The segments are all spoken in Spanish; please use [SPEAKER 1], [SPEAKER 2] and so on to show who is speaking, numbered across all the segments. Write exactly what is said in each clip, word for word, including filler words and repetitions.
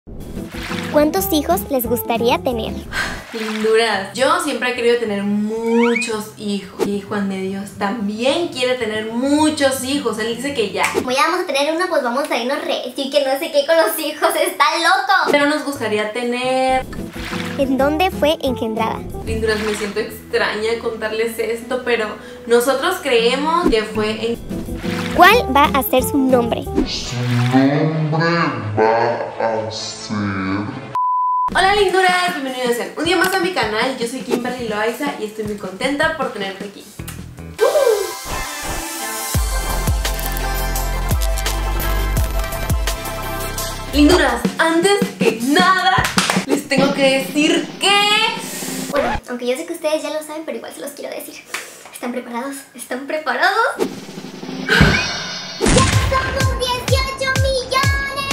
[SPEAKER 1] ¿Cuántos hijos les gustaría tener?
[SPEAKER 2] Linduras, yo siempre he querido tener muchos hijos y Juan de Dios también quiere tener muchos hijos. Él dice que ya.
[SPEAKER 1] Como ya vamos a tener uno, pues vamos a irnos recio y que no sé qué con los hijos, está loco.
[SPEAKER 2] Pero nos gustaría tener...
[SPEAKER 1] ¿En dónde fue engendrada?
[SPEAKER 2] Linduras, me siento extraña contarles esto, pero nosotros creemos que fue en...
[SPEAKER 1] ¿Cuál va a ser su nombre?
[SPEAKER 3] Su nombre va a ser...
[SPEAKER 2] Hola linduras, bienvenidos sean un día más a mi canal. Yo soy Kimberly Loaiza y estoy muy contenta por tenerte aquí. Linduras, antes que nada les tengo que decir que...
[SPEAKER 1] Bueno, aunque yo sé que ustedes ya lo saben, pero igual se los quiero decir. ¿Están preparados? ¿Están preparados? ¡Ya somos dieciocho millones!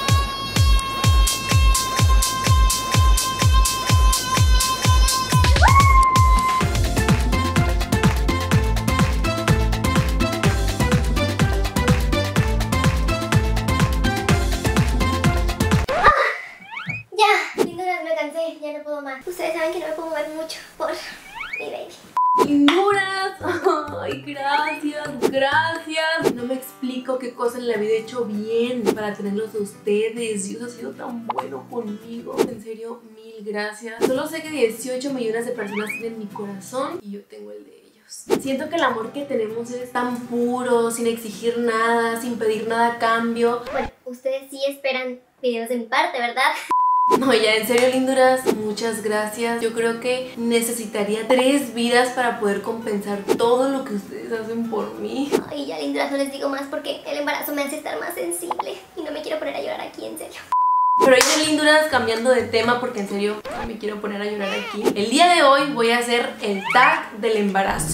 [SPEAKER 1] Ya, linduras, me cansé, ya no puedo más. Ustedes saben que no me puedo mover mucho por mi baby.
[SPEAKER 2] Linduras, ay, gracias, gracias. No me explico qué cosa en la vida he hecho bien para tenerlos a ustedes. Dios ha sido tan bueno conmigo. En serio, mil gracias. Solo sé que dieciocho millones de personas tienen mi corazón y yo tengo el de ellos. Siento que el amor que tenemos es tan puro, sin exigir nada, sin pedir nada a cambio.
[SPEAKER 1] Bueno, ustedes sí esperan videos de mi parte, ¿verdad?
[SPEAKER 2] No, ya en serio, linduras, muchas gracias. Yo creo que necesitaría tres vidas para poder compensar todo lo que ustedes hacen por mí.
[SPEAKER 1] Ay, ya, linduras, no les digo más porque el embarazo me hace estar más sensible y no me quiero poner a llorar aquí, en serio.
[SPEAKER 2] Pero ya, linduras, cambiando de tema porque en serio me quiero poner a llorar aquí. El día de hoy voy a hacer el tag del embarazo,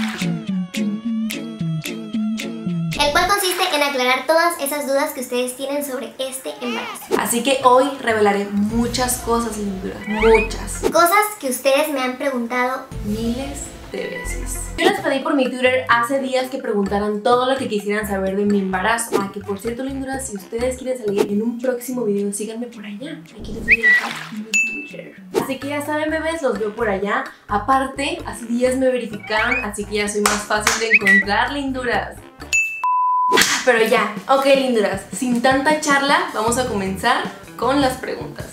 [SPEAKER 1] El cual consiste en aclarar todas esas dudas que ustedes tienen sobre este embarazo.
[SPEAKER 2] así que hoy revelaré muchas cosas, linduras, muchas.
[SPEAKER 1] Cosas que ustedes me han preguntado.
[SPEAKER 2] Miles de veces. Yo les pedí por mi Twitter hace días que preguntaran todo lo que quisieran saber de mi embarazo. Ah, que por cierto, linduras, si ustedes quieren salir en un próximo video, síganme por allá. Aquí les voy a dejar mi Twitter. Así que ya saben, bebés, los veo por allá. Aparte, hace días me verificaron, así que ya soy más fácil de encontrar, linduras. Pero ya, ok, linduras, sin tanta charla, vamos a comenzar con las preguntas.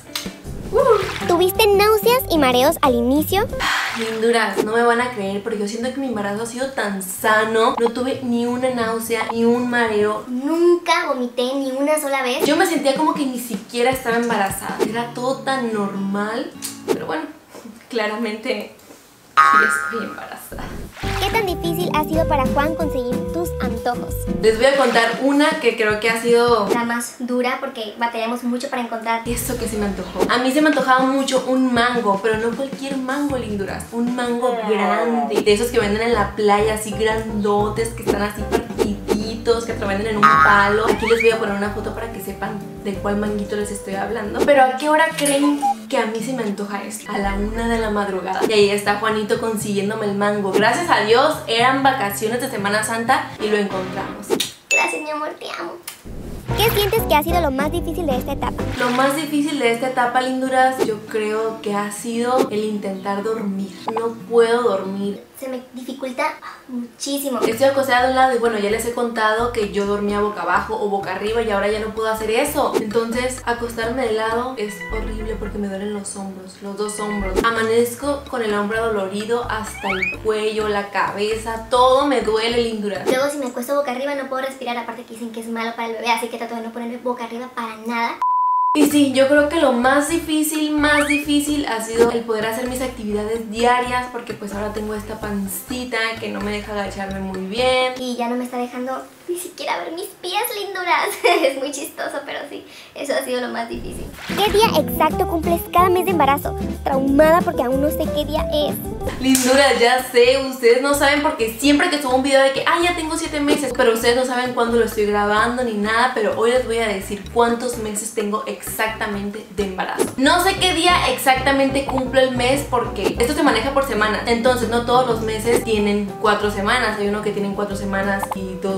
[SPEAKER 2] Uh.
[SPEAKER 1] ¿Tuviste náuseas y mareos al inicio?
[SPEAKER 2] Linduras, no me van a creer porque yo siento que mi embarazo ha sido tan sano. No tuve ni una náusea, ni un mareo.
[SPEAKER 1] Nunca vomité ni una sola vez.
[SPEAKER 2] Yo me sentía como que ni siquiera estaba embarazada. Era todo tan normal. Pero bueno, claramente sí estoy embarazada.
[SPEAKER 1] ¿Qué tan difícil ha sido para Juan conseguir tus antojos?
[SPEAKER 2] Les voy a contar una que creo que ha sido
[SPEAKER 1] La más dura porque batallamos mucho para encontrar.
[SPEAKER 2] eso que se me antojó. A mí se me antojaba mucho un mango, pero no cualquier mango, linduras. Un mango grande, de esos que venden en la playa, así grandotes, que están así partiditos, que te lo venden en un palo. Aquí les voy a poner una foto para que sepan de cuál manguito les estoy hablando. Pero ¿a qué hora creen que a mí se me antoja esto? A la una de la madrugada. Y ahí está Juanito consiguiéndome el mango. Gracias a Dios, eran vacaciones de Semana Santa y lo encontramos.
[SPEAKER 1] Gracias, mi amor, te amo. ¿Qué sientes que ha sido lo más difícil de esta etapa?
[SPEAKER 2] Lo más difícil de esta etapa, linduras, yo creo que ha sido el intentar dormir. No puedo dormir.
[SPEAKER 1] Se me dificulta muchísimo.
[SPEAKER 2] Estoy acostada de un lado y bueno, ya les he contado que yo dormía boca abajo o boca arriba y ahora ya no puedo hacer eso. Entonces, acostarme de lado es horrible porque me duelen los hombros, los dos hombros. Amanezco con el hombro dolorido hasta el cuello, la cabeza, todo me duele, linduras.
[SPEAKER 1] Luego, si me acuesto boca arriba no puedo respirar, aparte que dicen que es malo para el bebé, así que trato de no ponerme boca arriba para nada.
[SPEAKER 2] Y sí, yo creo que lo más difícil, más difícil ha sido el poder hacer mis actividades diarias porque pues ahora tengo esta pancita que no me deja agacharme muy bien.
[SPEAKER 1] Y ya no me está dejando ni siquiera ver mis pies, linduras. Es muy chistoso, pero sí, eso ha sido lo más difícil. ¿Qué día exacto cumples cada mes de embarazo? Traumada porque aún no sé qué día es.
[SPEAKER 2] Linduras, ya sé, ustedes no saben porque siempre que subo un video de que ah, ya tengo siete meses, pero ustedes no saben cuándo lo estoy grabando ni nada, pero hoy les voy a decir cuántos meses tengo exactamente de embarazo. No sé qué día exactamente cumplo el mes porque esto se maneja por semanas, entonces no todos los meses tienen cuatro semanas, hay uno que tienen cuatro semanas y dos días más.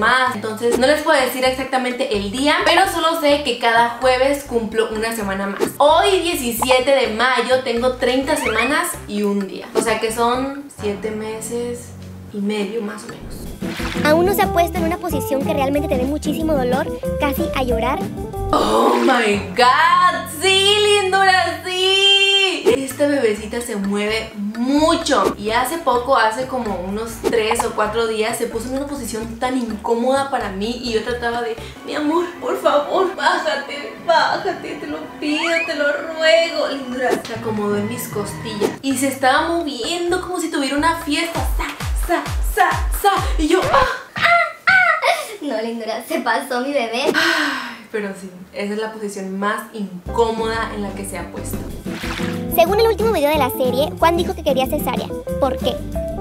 [SPEAKER 2] más. Entonces no les puedo decir exactamente el día, pero solo sé que cada jueves cumplo una semana más. Hoy diecisiete de mayo tengo treinta semanas y un día. O sea que son siete meses y medio más o menos.
[SPEAKER 1] ¿Aún no se ha puesto en una posición que realmente te dé muchísimo dolor, casi a llorar?
[SPEAKER 2] ¡Oh my God! ¡Sí, lindura, sí! Esta bebecita se mueve mucho. Y hace poco, hace como unos tres o cuatro días, se puso en una posición tan incómoda para mí. Y yo trataba de, mi amor, por favor, bájate, bájate, te lo pido, te lo ruego. Lindura se acomodó en mis costillas y se estaba moviendo como si tuviera una fiesta. ¡Sa, sa, sa, sa! Y yo, ¡ah!
[SPEAKER 1] No, lindura, se pasó mi bebé.
[SPEAKER 2] Pero sí, esa es la posición más incómoda en la que se ha puesto.
[SPEAKER 1] Según el último video de la serie, Juan dijo que quería cesárea. ¿Por qué?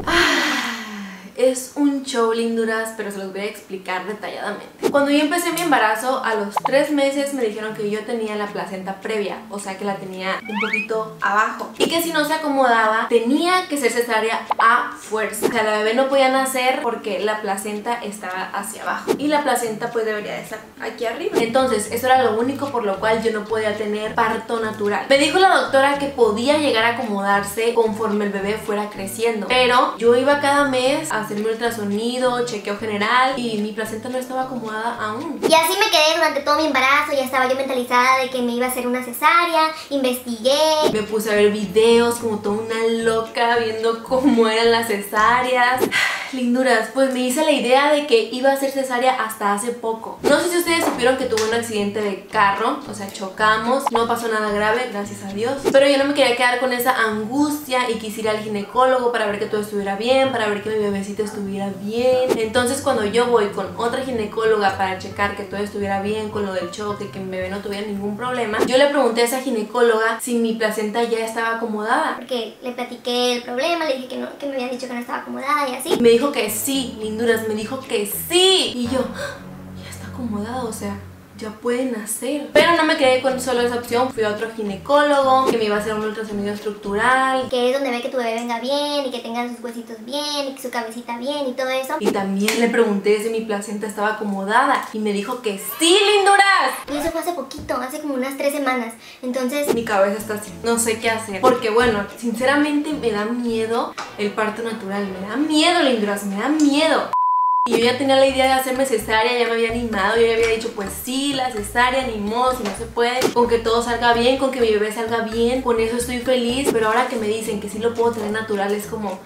[SPEAKER 2] Es un show, linduras, pero se los voy a explicar detalladamente. Cuando yo empecé mi embarazo, a los tres meses me dijeron que yo tenía la placenta previa, o sea que la tenía un poquito abajo, y que si no se acomodaba tenía que ser cesárea a fuerza. O sea, la bebé no podía nacer porque la placenta estaba hacia abajo y la placenta pues debería de estar aquí arriba. Entonces eso era lo único por lo cual yo no podía tener parto natural. Me dijo la doctora que podía llegar a acomodarse conforme el bebé fuera creciendo, pero yo iba cada mes a hacerme ultrasonido, chequeo general y mi placenta no estaba acomodada aún.
[SPEAKER 1] Y así me quedé durante todo mi embarazo. Ya estaba yo mentalizada de que me iba a hacer una cesárea. Investigué.
[SPEAKER 2] Me puse a ver videos como toda una loca viendo cómo eran las cesáreas. Linduras, pues me hice la idea de que iba a ser cesárea hasta hace poco. No sé si ustedes supieron que tuve un accidente de carro, o sea, chocamos, no pasó nada grave, gracias a Dios, pero yo no me quería quedar con esa angustia y quise ir al ginecólogo para ver que todo estuviera bien, para ver que mi bebecito estuviera bien. Entonces cuando yo voy con otra ginecóloga para checar que todo estuviera bien con lo del choque, que mi bebé no tuviera ningún problema, yo le pregunté a esa ginecóloga si mi placenta ya estaba acomodada.
[SPEAKER 1] Porque le platiqué el problema, le dije que, no, que me habían dicho que no estaba acomodada y así.
[SPEAKER 2] Me dijo que sí, linduras, me dijo que sí. Y yo, ya está acomodado, o sea, ya puede nacer. Pero no me quedé con solo esa opción. Fui a otro ginecólogo que me iba a hacer un ultrasonido estructural,
[SPEAKER 1] que es donde ve que tu bebé venga bien y que tenga sus huesitos bien y que su cabecita bien y todo eso.
[SPEAKER 2] Y también le pregunté si mi placenta estaba acomodada y me dijo que sí, linduras.
[SPEAKER 1] Y eso fue hace poquito, hace como unas tres semanas. Entonces
[SPEAKER 2] mi cabeza está así, no sé qué hacer. Porque bueno, sinceramente me da miedo el parto natural. Me da miedo, linduras, me da miedo. Y yo ya tenía la idea de hacerme cesárea, ya me había animado, yo ya había dicho pues sí, la cesárea, ni modo, si no se puede, con que todo salga bien, con que mi bebé salga bien, con eso estoy feliz. Pero ahora que me dicen que sí lo puedo tener natural es como,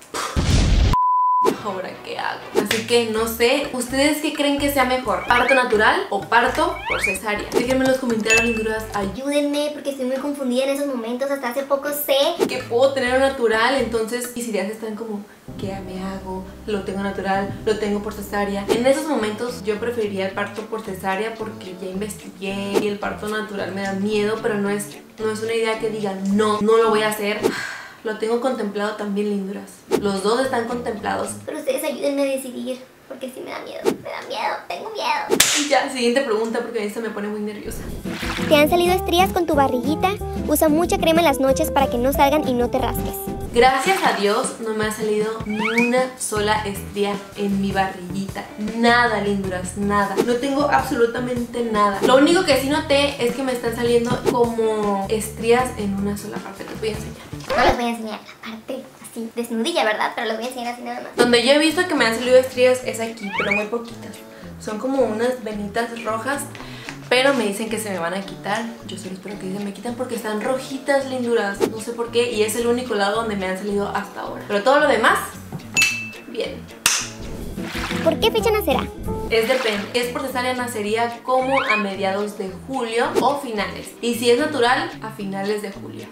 [SPEAKER 2] ¿ahora qué hago? Así que no sé, ¿ustedes qué creen que sea mejor? ¿Parto natural o parto por cesárea? Déjenme en los comentarios, linduras.
[SPEAKER 1] ayúdenme porque estoy muy confundida en esos momentos. Hasta hace poco sé
[SPEAKER 2] que puedo tener natural, entonces mis ideas están como, ¿qué me hago? ¿Lo tengo natural? ¿Lo tengo por cesárea? En esos momentos yo preferiría el parto por cesárea porque ya investigué y el parto natural me da miedo, pero no es, no es una idea que diga no, no lo voy a hacer. Lo tengo contemplado también, linduras. Los dos están contemplados.
[SPEAKER 1] Pero ustedes ayúdenme a decidir, porque sí me da miedo. Me da miedo, tengo miedo.
[SPEAKER 2] Y ya, siguiente pregunta porque esta me pone muy nerviosa.
[SPEAKER 1] ¿Te han salido estrías con tu barriguita? Usa mucha crema en las noches para que no salgan y no te rasques.
[SPEAKER 2] Gracias a Dios no me ha salido ni una sola estría en mi barriguita. Nada, linduras, nada. No tengo absolutamente nada. Lo único que sí noté es que me están saliendo como estrías en una sola parte. Les voy a enseñar.
[SPEAKER 1] No les voy a enseñar la parte así desnudilla, ¿verdad? Pero les voy a enseñar así nada más.
[SPEAKER 2] Donde yo he visto que me han salido estrías es aquí, pero muy poquitas. Son como unas venitas rojas, pero me dicen que se me van a quitar. Yo solo espero que se me quitan porque están rojitas, linduras. No sé por qué, y es el único lado donde me han salido hasta ahora. Pero todo lo demás, bien.
[SPEAKER 1] ¿Por qué fecha nacerá?
[SPEAKER 2] Es depende. Si es por cesárea nacería como a mediados de julio o finales. Y si es natural, a finales de julio.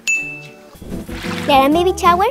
[SPEAKER 1] ¿Le harán baby shower?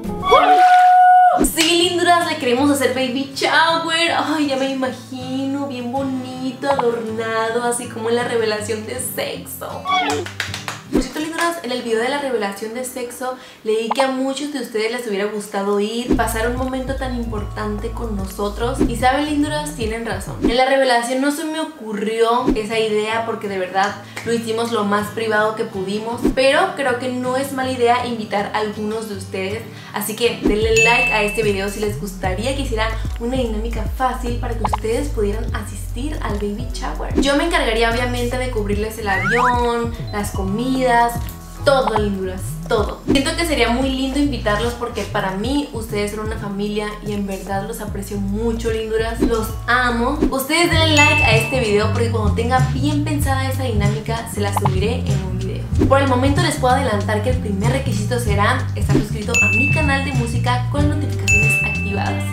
[SPEAKER 2] Sí, linduras, le queremos hacer baby shower. Ay, ya me imagino, bien bonito, adornado, así como en la revelación de sexo. Por cierto, linduras, en el video de la revelación de sexo leí que a muchos de ustedes les hubiera gustado ir, pasar un momento tan importante con nosotros. Y saben, linduras, tienen razón. En la revelación no se me ocurrió esa idea porque de verdad lo hicimos lo más privado que pudimos, pero creo que no es mala idea invitar a algunos de ustedes. Así que denle like a este video si les gustaría que hiciera una dinámica fácil para que ustedes pudieran asistir al baby shower. Yo me encargaría obviamente de cubrirles el avión, las comidas, todo, linduras, todo. Siento que sería muy lindo invitarlos porque para mí ustedes son una familia y en verdad los aprecio mucho, linduras. Los amo. Ustedes denle like a este video porque cuando tenga bien pensada esa dinámica se la subiré en un video. Por el momento les puedo adelantar que el primer requisito será estar suscrito a mi canal de música con notificaciones activadas.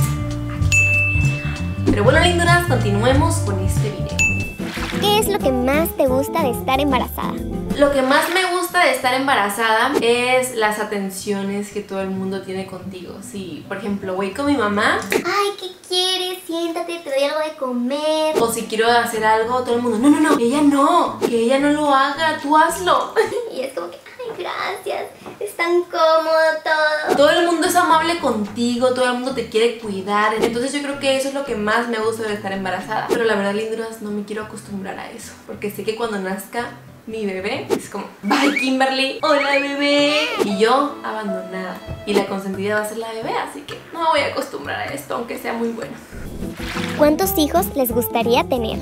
[SPEAKER 2] Pero bueno, linduras, continuemos con este video.
[SPEAKER 1] ¿Qué es lo que más te gusta de estar embarazada?
[SPEAKER 2] Lo que más me gusta de estar embarazada es las atenciones que todo el mundo tiene contigo. Si, por ejemplo, voy con mi mamá.
[SPEAKER 1] Ay, ¿qué quieres? Siéntate, te doy algo de comer.
[SPEAKER 2] O si quiero hacer algo, todo el mundo, no, no, no, ella no, que ella no lo haga, tú hazlo.
[SPEAKER 1] Y es como que, ay, gracias, es tan cómodo todo.
[SPEAKER 2] Todo el mundo es amable contigo, todo el mundo te quiere cuidar. Entonces yo creo que eso es lo que más me gusta de estar embarazada. Pero la verdad, linduras, no me quiero acostumbrar a eso, porque sé que cuando nazca mi bebé es como, bye Kimberly, hola bebé, y yo abandonada, y la consentida va a ser la bebé, así que no me voy a acostumbrar a esto, aunque sea muy bueno.
[SPEAKER 1] ¿Cuántos hijos les gustaría tener?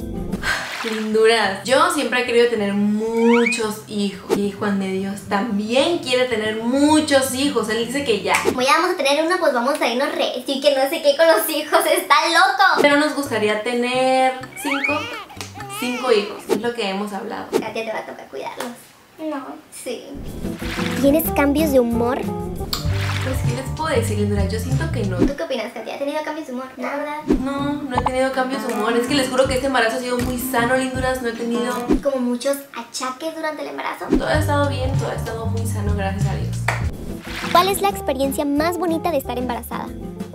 [SPEAKER 2] Linduras, yo siempre he querido tener muchos hijos y Juan de Dios también quiere tener muchos hijos. Él dice que ya.
[SPEAKER 1] Como ya vamos a tener uno, pues vamos a irnos recio y que no sé qué con los hijos, está loco.
[SPEAKER 2] Pero nos gustaría tener cinco, cinco hijos, es lo que hemos hablado.
[SPEAKER 1] Katia, te va a tocar cuidarlos. No. Sí. ¿Tienes cambios de humor?
[SPEAKER 2] Pues, ¿qué les puedo decir, Lindura? Yo siento que no.
[SPEAKER 1] ¿Tú qué opinas, Katia? ¿Ha tenido cambios de humor? ¿No, verdad?
[SPEAKER 2] No, no he tenido cambios de humor. Es que les juro que este embarazo ha sido muy sano, Linduras. No he tenido
[SPEAKER 1] como muchos achaques durante el embarazo.
[SPEAKER 2] Todo ha estado bien, todo ha estado muy sano, gracias a Dios.
[SPEAKER 1] ¿Cuál es la experiencia más bonita de estar embarazada?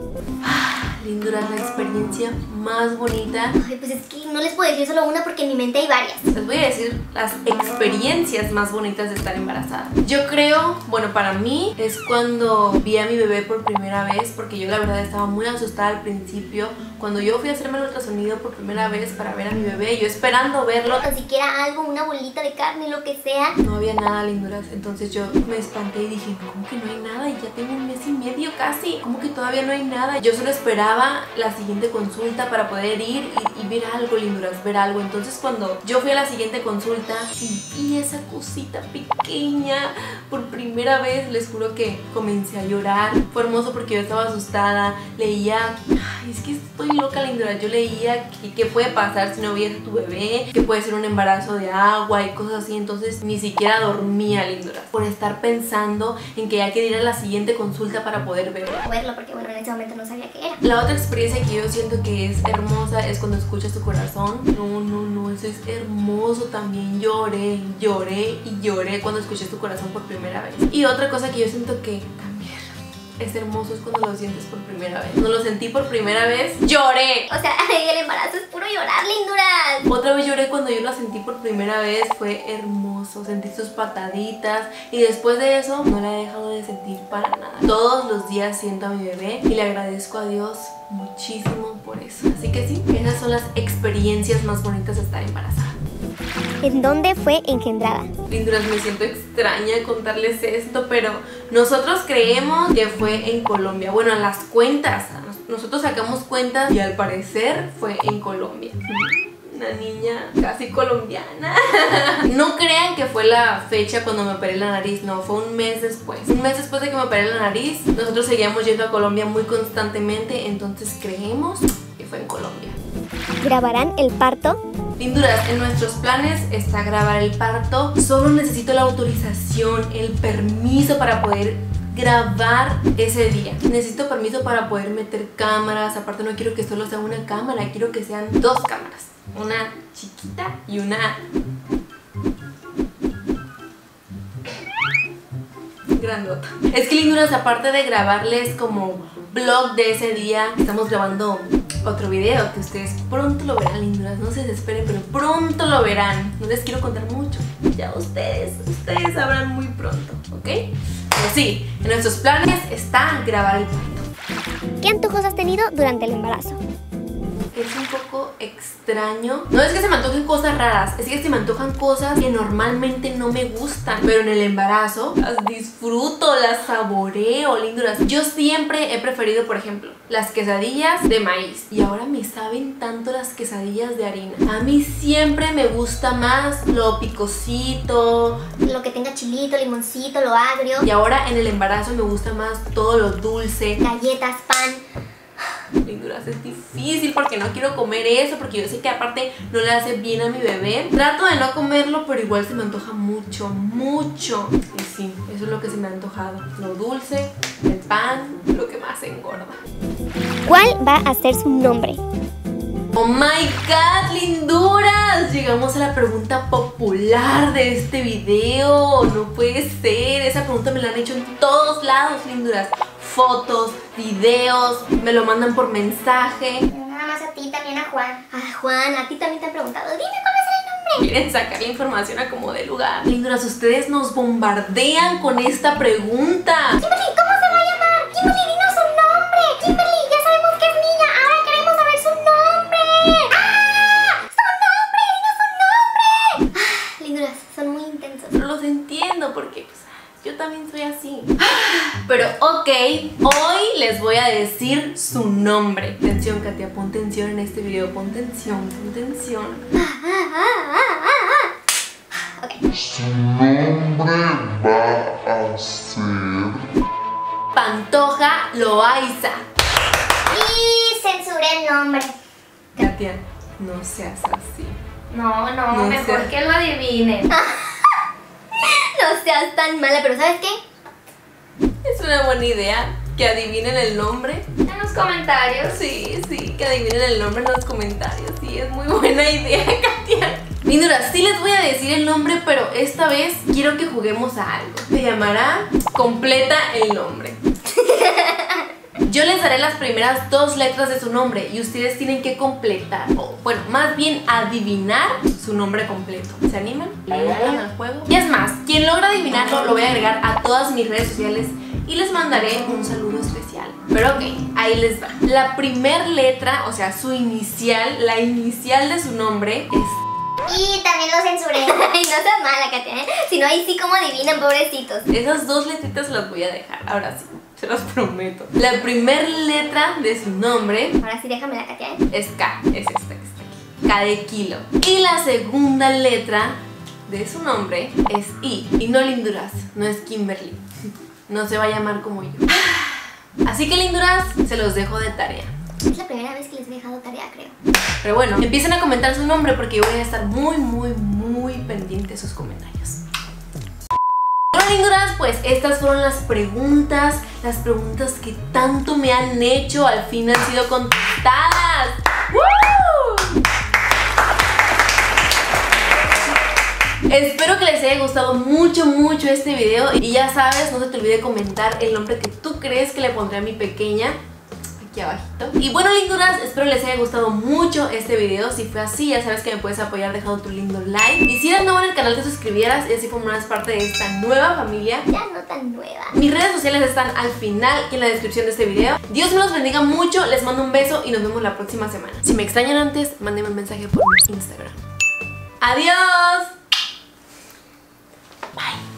[SPEAKER 2] Linduras, la experiencia más bonita.
[SPEAKER 1] Ay, pues es que no les puedo decir solo una porque en mi mente hay varias.
[SPEAKER 2] Les voy a decir las experiencias más bonitas de estar embarazada. Yo creo, bueno, para mí es cuando vi a mi bebé por primera vez, porque yo la verdad estaba muy asustada al principio. Cuando yo fui a hacerme el ultrasonido por primera vez para ver a mi bebé, yo esperando verlo,
[SPEAKER 1] Ni siquiera algo, una bolita de carne, lo que sea.
[SPEAKER 2] no había nada, Linduras. Entonces yo me espanté y dije, ¿cómo que no hay nada? Y ya tengo un mes y medio casi. ¿Cómo que todavía no hay nada? Yo solo esperaba la siguiente consulta para poder ir y, y ver algo, Linduras, ver algo. Entonces cuando yo fui a la siguiente consulta y vi esa cosita pequeña por primera vez, les juro que comencé a llorar. Fue hermoso porque yo estaba asustada, leía, ay, es que estoy loca, Linduras, yo leía que, qué puede pasar si no ves a tu bebé, que puede ser un embarazo de agua y cosas así. Entonces ni siquiera dormía, Linduras, por estar pensando en que ya quería ir a la siguiente consulta para poder verlo.
[SPEAKER 1] Verlo porque bueno, en ese momento no sabía qué era.
[SPEAKER 2] La otra experiencia que yo siento que es hermosa es cuando escuchas tu corazón. No, no, no, eso es hermoso también. Lloré, lloré y lloré cuando escuché tu corazón por primera vez. Y otra cosa que yo siento que también es hermoso es cuando lo sientes por primera vez. Cuando lo sentí por primera vez, lloré.
[SPEAKER 1] O sea, el embarazo es puro llorar, Linduras.
[SPEAKER 2] Otra vez lloré cuando yo lo sentí por primera vez. Fue hermoso, sentí sus pataditas. Y después de eso, no la he dejado de sentir para nada. Todos los días siento a mi bebé y le agradezco a Dios muchísimo por eso. Así que sí, esas son las experiencias más bonitas de estar embarazada.
[SPEAKER 1] ¿En dónde fue engendrada?
[SPEAKER 2] Linduras, me siento extraña contarles esto, pero nosotros creemos que fue en Colombia. Bueno, en las cuentas, nosotros sacamos cuentas y al parecer fue en Colombia. Una niña casi colombiana. No crean que fue la fecha cuando me operé la nariz, no, fue un mes después. Un mes después de que me operé la nariz, nosotros seguíamos yendo a Colombia muy constantemente, entonces creemos que fue en Colombia.
[SPEAKER 1] ¿Grabarán el parto?
[SPEAKER 2] Linduras, en nuestros planes está grabar el parto. Solo necesito la autorización, el permiso para poder grabar ese día. Necesito permiso para poder meter cámaras. Aparte no quiero que solo sea una cámara, quiero que sean dos cámaras. Una chiquita y una grandota. Es que, Linduras, aparte de grabarles como vlog de ese día, estamos grabando otro video que ustedes pronto lo verán, linduras. No se desesperen, pero pronto lo verán. No les quiero contar mucho. Ya ustedes, ustedes sabrán muy pronto, ¿ok? Pero sí, en nuestros planes está grabar el parto.
[SPEAKER 1] ¿Qué antojos has tenido durante el embarazo?
[SPEAKER 2] Es un poco extraño. No es que se me antojen cosas raras, es que se me antojan cosas que normalmente no me gustan. Pero en el embarazo las disfruto, las saboreo, linduras. Yo siempre he preferido, por ejemplo, las quesadillas de maíz. Y ahora me saben tanto las quesadillas de harina. A mí siempre me gusta más lo picosito,
[SPEAKER 1] Lo que tenga chilito, limoncito, lo agrio.
[SPEAKER 2] y ahora en el embarazo me gusta más todo lo dulce.
[SPEAKER 1] Galletas, pan.
[SPEAKER 2] Linduras, es difícil porque no quiero comer eso, porque yo sé que aparte no le hace bien a mi bebé. Trato de no comerlo, pero igual se me antoja mucho, mucho. Y sí, eso es lo que se me ha antojado. Lo dulce, el pan, lo que más engorda.
[SPEAKER 1] ¿Cuál va a ser su nombre?
[SPEAKER 2] ¡Oh my god, linduras! Llegamos a la pregunta popular de este video. No puede ser, esa pregunta me la han hecho en todos lados, linduras. Fotos, videos, me lo mandan por mensaje.
[SPEAKER 1] Nada más a ti, también a Juan. A Juan, a ti también te han preguntado. Dime cuál es el nombre.
[SPEAKER 2] Quieren sacar la información a como de lugar. Linduras, ustedes nos bombardean con esta pregunta.
[SPEAKER 1] Kimberly, ¿cómo se va a llamar? Kimberly, dinos su nombre. Kimberly, ya sabemos que es niña. Ahora queremos saber su nombre. ¡Ah! ¡Su nombre! ¡Dinos su nombre! Ah, linduras, son muy intensos.
[SPEAKER 2] Pero los entiendo porque pues, yo también soy así. Pero ok, hoy les voy a decir su nombre. Atención, Katia, pon tensión en este video. Pon tensión, pon tensión.
[SPEAKER 1] Ah, ah, ah, ah, ah. Ok.
[SPEAKER 3] Su nombre va a ser
[SPEAKER 2] Pantoja Loaiza.
[SPEAKER 1] Y censuré el nombre.
[SPEAKER 2] Katia, no seas así.
[SPEAKER 4] No, no,
[SPEAKER 2] No
[SPEAKER 4] mejor
[SPEAKER 2] sé.
[SPEAKER 4] que lo adivinen.
[SPEAKER 1] No seas tan mala, pero ¿sabes qué?
[SPEAKER 2] Es una buena idea que adivinen el nombre.
[SPEAKER 4] En los comentarios.
[SPEAKER 2] Sí, sí, que adivinen el nombre en los comentarios. Sí, es muy buena idea, Katia. Linduras, sí les voy a decir el nombre, pero esta vez quiero que juguemos a algo. Se llamará Completa el Nombre. Yo les daré las primeras dos letras de su nombre y ustedes tienen que completar, o bueno, más bien adivinar su nombre completo. ¿Se animan? ¿Le entran al juego? Y es más, quien logra adivinarlo lo voy a agregar a todas mis redes sociales y les mandaré un saludo especial. Pero ok, ahí les va. La primer letra, o sea, su inicial, la inicial de su nombre es...
[SPEAKER 1] Y también lo censuré. Ay, no seas mala, Katia, ¿eh? Si no, ahí sí como adivinan, pobrecitos.
[SPEAKER 2] Esas dos letritas las voy a dejar, ahora sí, se los prometo. La primer letra de su nombre
[SPEAKER 1] Ahora sí, déjame la Katia, ¿eh?
[SPEAKER 2] es K, es esta que está aquí, K de kilo. Y la segunda letra de su nombre es I. Y no linduras, no es Kimberly. No se va a llamar como yo. Así que linduras, se los dejo de tarea.
[SPEAKER 1] Es la primera vez que les he dejado tarea, creo.
[SPEAKER 2] Pero bueno, empiecen a comentar su nombre porque yo voy a estar muy, muy, muy pendiente de sus comentarios. Bueno, linduras, pues estas fueron las preguntas, las preguntas que tanto me han hecho, al fin han sido contestadas. ¡Woo! Espero que les haya gustado mucho, mucho este video. Y ya sabes, no se te olvide comentar el nombre que tú crees que le pondré a mi pequeña aquí abajito. Y bueno, linduras, espero les haya gustado mucho este video. Si fue así, ya sabes que me puedes apoyar dejando tu lindo like. Y si eres nuevo en el canal, te suscribieras y así formarás parte de esta nueva familia.
[SPEAKER 1] Ya no tan nueva.
[SPEAKER 2] Mis redes sociales están al final y en la descripción de este video. Dios me los bendiga mucho, les mando un beso y nos vemos la próxima semana. Si me extrañan antes, mándenme un mensaje por mi Instagram. ¡Adiós! Bye.